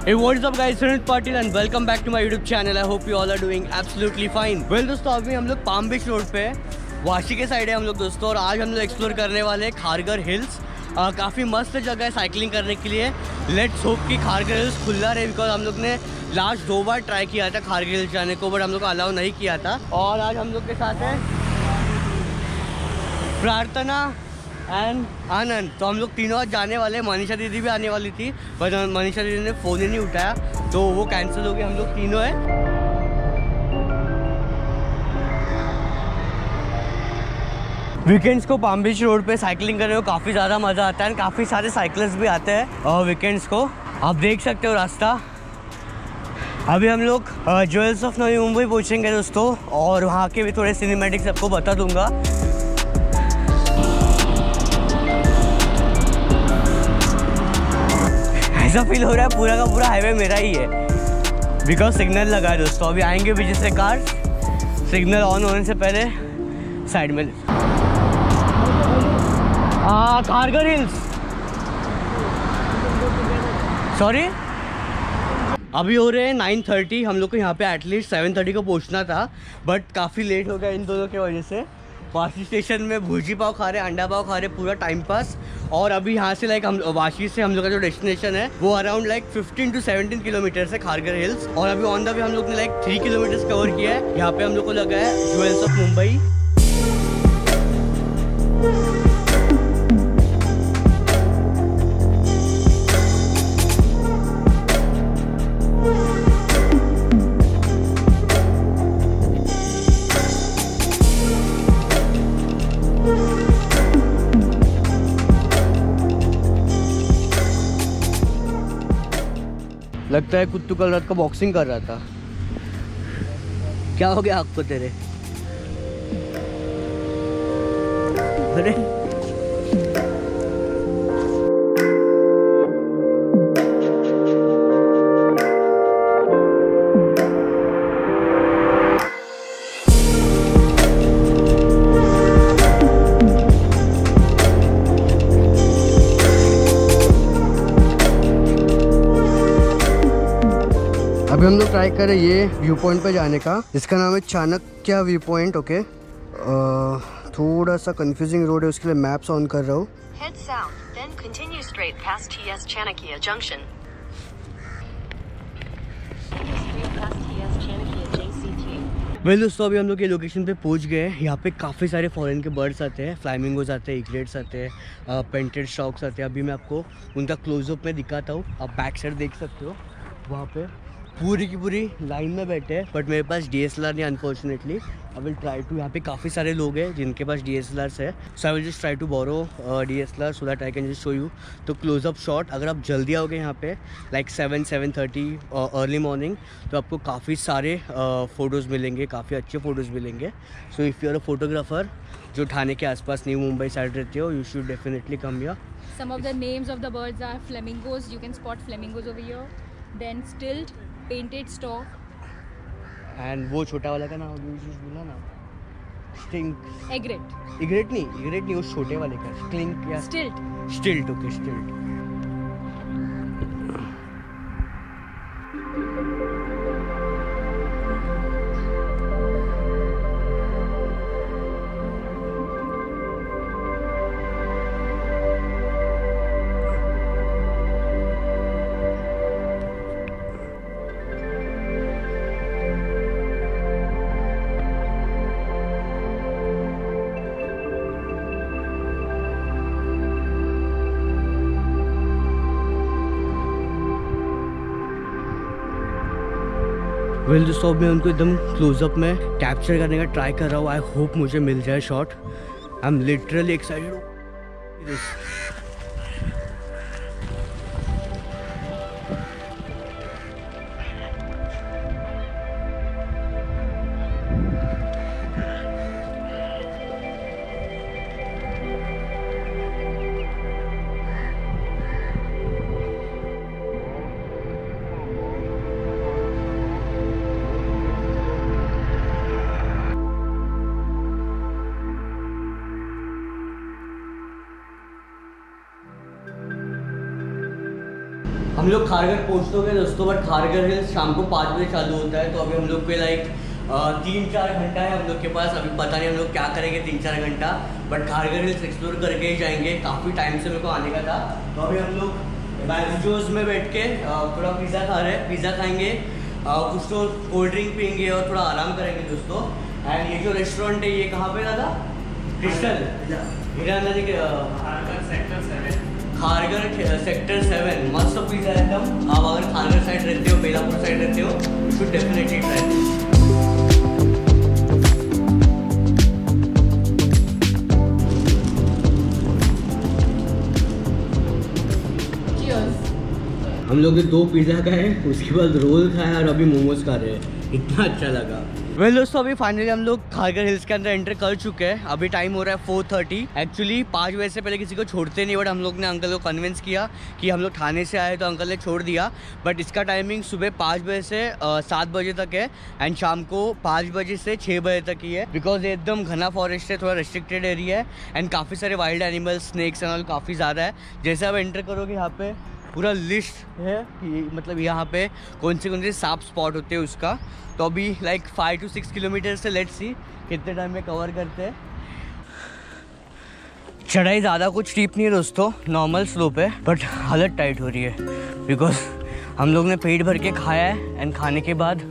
Hey, what's up guys, Sunil Patil and welcome back to my YouTube channel. I hope you all are doing absolutely fine. Well दोस्तों, अभी हम लोग palm Beach Road पे है, वाशी के side है हम लोग दोस्तों, और आज हम लोग एक्सप्लोर करने वाले हैं खारगर हिल्स। काफ़ी मस्त जगह है साइकिलिंग करने के लिए। लेट्स होप कि खारगर हिल्स खुला रहे, बिकॉज हम लोग ने लास्ट 2 बार ट्राई किया था खारगर हिल्स जाने को, बट हम लोग को अलाउ नहीं किया था। और आज हम लोग के साथ है प्रार्थना एंड आनंद, तो हम लोग तीनों आज जाने वाले हैं। मनीषा दीदी भी आने वाली थी, बट मनीषा दीदी ने फ़ोन ही नहीं उठाया, तो वो कैंसिल हो गया। हम लोग तीनों हैं। वीकेंड्स को पाम बीच रोड पे साइकिलिंग करने को काफ़ी ज़्यादा मज़ा आता है, काफ़ी सारे साइकिलर्स भी आते हैं और वीकेंड्स को आप देख सकते हो रास्ता। अभी हम लोग ज्वेल्स ऑफ नवी मुंबई पहुँचेंगे दोस्तों, और वहाँ के भी थोड़े सिनेमैटिक्स आपको बता दूंगा। ऐसा फील हो रहा है पूरा का पूरा हाईवे मेरा ही है, बिकॉज सिग्नल लगा है दोस्तों। अभी आएंगे पीछे से कार, सिग्नल ऑन होने से पहले साइड में। खारगर हिल्स, सॉरी। अभी हो रहे हैं 9:30, हम लोग को यहाँ पे एटलीस्ट 7:30 को पहुँचना था, बट काफ़ी लेट हो गया इन दोनों की वजह से। वाशी स्टेशन में भुर्जी पाव खा रहे, अंडा पाव खा रहे, पूरा टाइम पास। और अभी यहाँ से हम वाशी से हम लोग का जो डेस्टिनेशन है वो अराउंड 15 to 17 किलोमीटर है खारगर हिल्स। और अभी ऑन द वे हम लोग ने 3 किलोमीटर्स कवर किया है। यहाँ पे हम लोग को लगा है ज्वेल्स ऑफ मुंबई। लगता है कुत्तू कल रात को बॉक्सिंग कर रहा था। क्या हो गया आपको तेरे? अरे अभी हम लोग ट्राई करें ये व्यू पॉइंट पे जाने का, जिसका नाम है चाणक्य व्यू पॉइंट। ओके, थोड़ा सा कंफ्यूजिंग रोड है, उसके लिए मैप्स ऑन कर रहा हूँ। Head south, then continue straight past TS Chanakya Junction. Well दोस्तों, अभी हम लोग ये लोकेशन पे पहुंच गए हैं। यहाँ पे काफ़ी सारे फॉरेन के बर्ड्स आते हैं, फ्लामिंगोज आते हैं, इग्रेट्स आते हैं, पेंटेड स्टॉक्स आते हैं। अभी मैं आपको उनका क्लोजअप में दिखाता हूँ। आप बैक साइड देख सकते हो, वहाँ पे पूरी की पूरी लाइन में बैठे हैं, बट मेरे पास DSLR नहीं unfortunately. I will try to, यहाँ पे काफ़ी सारे लोग हैं जिनके पास DSLRs है, so I will just try to borrow DSLR so that I can just show you. तो क्लोजअप शॉट, अगर आप जल्दी आओगे यहाँ पे 7:30 अर्ली मॉर्निंग, तो आपको काफ़ी सारे फ़ोटोज़ मिलेंगे, काफ़ी अच्छे फ़ोटोज़ मिलेंगे। So if you are a photographer जो ठाणे के आसपास न्यू मुंबई साइड रहते हो, you should definitely come here. Some of the names of the birds are flamingos. You can spot flamingos over here. Then stilt, painted stork. And वो छोटा वाला का नाम बोला ना, स्टिंक। Egret. इग्रेट नहीं, वो छोटे वाले का स्टिंक या Stilt. स्टिल्ट। ओके, स्टिल्ट। वेल दोस्तों, मैं उनको एकदम क्लोजअप में कैप्चर करने का ट्राई कर रहा हूँ। आई होप मुझे मिल जाए shot. I am literally excited. हम लोग खारघर पहुँच तो गए दोस्तों, बट खारघर हिल्स शाम को 5 बजे चालू होता है। तो अभी हम लोग पे लाइक 3-4 घंटा है हम लोग के पास। अभी पता नहीं हम लोग क्या करेंगे 3-4 घंटा, बट खारघर हिल्स एक्सप्लोर करके ही जाएंगे। काफ़ी टाइम से मेरे को आने का था। तो अभी हम लोग मैक्सजोस में बैठ के थोड़ा पिज़्ज़ा खा रहे हैं, पिज़्ज़ा खाएंगे, कुछ तो कोल्ड ड्रिंक पियेंगे और थोड़ा आराम करेंगे दोस्तों। एंड ये जो रेस्टोरेंट है ये कहाँ पे दादा? क्रिस्टल हीरा नदी के खारघर सेक्टर 7। मस्त पिज़्ज़ा एकदम। आप अगर खारघर साइड रहते हो, बेलापुर साइड रहते हो, यू शुड डेफिनेटली ट्राई। हम लोग ने 2 पिज़्ज़ा खाए, उसके बाद रोल खाया और अभी मोमोज खा रहे हैं। इतना अच्छा लगा। वेल दोस्तों, अभी फाइनली हम लोग खारघर हिल्स के अंदर एंटर कर चुके हैं। अभी टाइम हो रहा है 4:30। एक्चुअली 5 बजे से पहले किसी को छोड़ते नहीं, बट हम लोग ने अंकल को कन्विंस किया कि हम लोग थाने से आए, तो अंकल ने छोड़ दिया। बट इसका टाइमिंग सुबह 5 बजे से 7 बजे तक है एंड शाम को 5 बजे से 6 बजे तक ही है। बिकॉज ये एकदम घना फॉरेस्ट है, थोड़ा रेस्ट्रिक्टेड एरिया है एंड काफ़ी सारे wild animals, snakes and all काफ़ी ज़्यादा है। जैसे आप एंटर करोगे यहाँ पे पूरा लिस्ट है कि मतलब यहाँ पे कौन से सांप स्पॉट होते हैं उसका। तो अभी लाइक 5 to 6 किलोमीटर से लेट्स सी कितने टाइम में कवर करते हैं। चढ़ाई ज़्यादा कुछ स्टीप नहीं है दोस्तों, नॉर्मल स्लोप है, बट हालत टाइट हो रही है बिकॉज हम लोग ने पेट भर के खाया है एंड खाने के बाद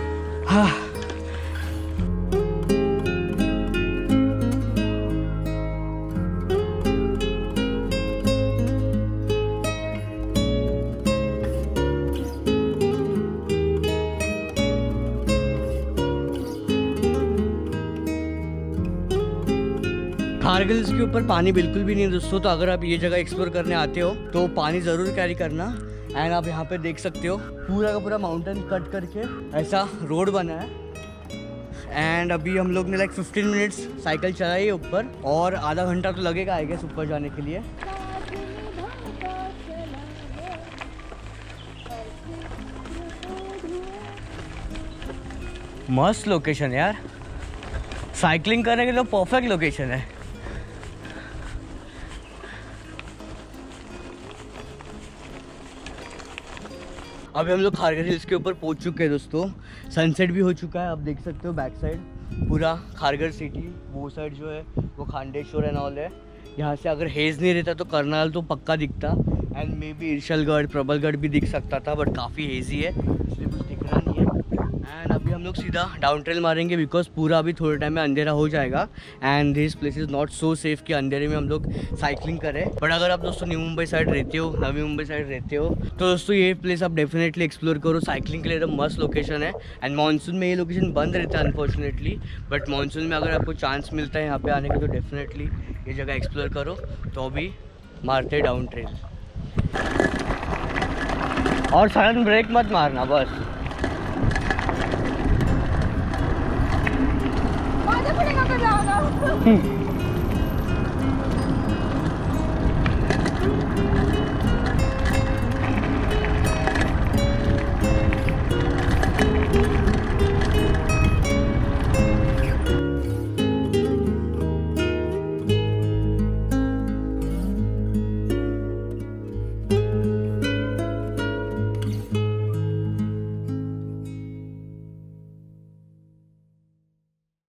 खारघर हिल्स के ऊपर पानी बिल्कुल भी नहीं है दोस्तों। तो अगर आप ये जगह एक्सप्लोर करने आते हो तो पानी ज़रूर कैरी करना। एंड आप यहाँ पे देख सकते हो पूरा का पूरा माउंटेन कट करके ऐसा रोड बना है। एंड अभी हम लोग ने लाइक 15 मिनट्स साइकिल चलाई है ऊपर, और आधा घंटा तो लगेगा आई गेस ऊपर जाने के लिए। मस्त लोकेशन यार, साइकिलिंग करने के लिए परफेक्ट लोकेशन है। अभी हम लोग खारघर हिल्स के ऊपर पहुंच चुके हैं दोस्तों। सनसेट भी हो चुका है, आप देख सकते हो बैक साइड पूरा खारघर सिटी। वो साइड जो है वो खांडेश्वर एंड ऑल है। यहाँ से अगर हेज़ नहीं रहता तो करनाल तो पक्का दिखता, and maybe Irshalgad, Prabalgad भी दिख सकता था, बट काफ़ी हेज़ी है इसलिए कुछ दिख रहा नहीं है। एंड अभी हम लोग सीधा डाउन ट्रेल मारेंगे बिकॉज पूरा अभी थोड़े टाइम में अंधेरा हो जाएगा and this place is not so safe कि अंधेरे में हम लोग साइकिलिंग करें। बट अगर आप दोस्तों न्यू मुंबई साइड रहते हो, नवी मुंबई साइड रहते हो, तो दोस्तों ये प्लेस आप डेफिनेटली एक्सप्लोर करो। साइकिलिंग के लिए एकदम मस्त लोकेशन है। एंड मानसून में ये लोकेशन बंद रहता है अनफॉर्चुनेटली, बट मानसून में अगर आपको चांस मिलता है यहाँ पे आने का तो डेफिनेटली ये जगह एक्सप्लोर करो। तो अभी मारते डाउन ट्रेल, और सडन ब्रेक मत मारना बस। पड़ेगा